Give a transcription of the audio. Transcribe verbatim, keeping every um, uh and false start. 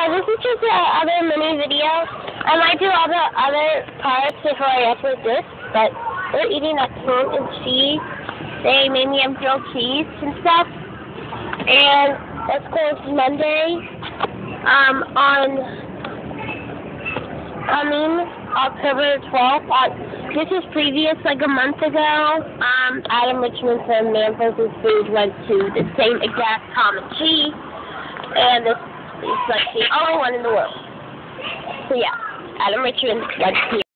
this is just another mini video. I might do all the other parts before I upload this, but we're eating that ham and cheese. They made me have grilled cheese and stuff. And let's go to Monday. Um, on, I mean, October twelfth. Uh, this is previous, like a month ago. Um, Adam Richmond from Manfred's Food went to the same exact ham and cheese. And this is like the only one in the world. So yeah, Adam Richmond went to